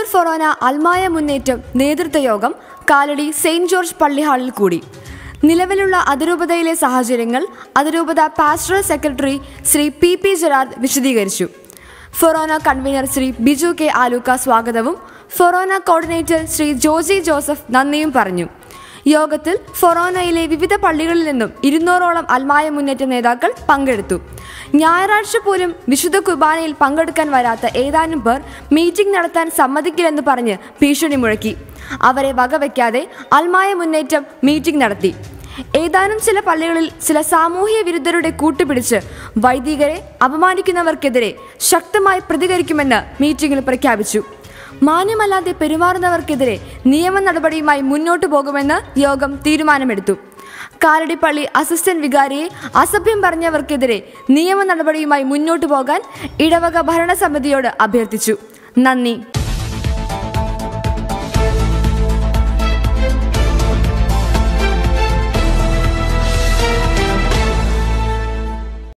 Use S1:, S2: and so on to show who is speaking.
S1: ഫൊറോന അൽമായ മുന്നേറ്റം നേതൃത്വ യോഗം കാലടി സെയിന്റ് ജോർജ് പള്ളി ഹാളിൽ കൂടി. നിലവിലുള്ള അതിരൂപതയിലെ സാഹചര്യങ്ങൾ അതിരൂപത pastoral secretary Shri P Gerard വിശദീകരിച്ചു. Forane convener Shri Biju K Aalukka സ്വാഗതവും forane coordinator Shri Joji Joseph നന്ദിയും പറഞ്ഞു. യോഗത്തിൽ ഫൊറോനയിലെ വിവിധ പള്ളികളിൽ നിന്നും 200ഓളം അൽമായ മുന്നേറ്റ നേതാക്കൾ പങ്കെടുത്തു. ഞായറാഴ്ച പോലും വിശുദ്ധ കുർബാനയിൽ പങ്കെടുക്കാൻ വരാത്ത ഏതാനും പേർ മീറ്റിംഗ് നടത്താൻ സമ്മതിക്കില്ലെന്ന് പറഞ്ഞ് ഭീഷണി മുഴക്കി. അവരെ വകവയ്ക്കാതെ അൽമായ മുന്നേറ്റം മീറ്റിംഗ് നടത്തി. ഏതാനും ചില പള്ളികളിൽ ചില സാമൂഹ്യ വിരുദ്ധരുടെ കൂട്ടുപിടിച്ച് വൈദികരെ അപമാനിക്കുന്നവർക്കെതിരെ ശക്തമായി പ്രതികരിക്കുമെന്ന് മീറ്റിംഗിൽ പ്രഖ്യാപിച്ചു. മാന്യമല്ലാതെ പെരുമാറുന്നവർക്കെതിരെ നിയമ നടപടിയുമായി മുന്നോട്ടു പോകുമെന്ന് യോഗം തീരുമാനമെടുത്തു. കാലടിപ്പള്ളി അസിസ്റ്റന്റ് വികാരിയെ അസഭ്യം പറഞ്ഞവർക്കെതിരെ നിയമ നടപടിയുമായി മുന്നോട്ടു പോകാൻ ഇടവക ഭരണസമിതിയോട് അഭ്യർത്ഥിച്ചു. നന്ദി.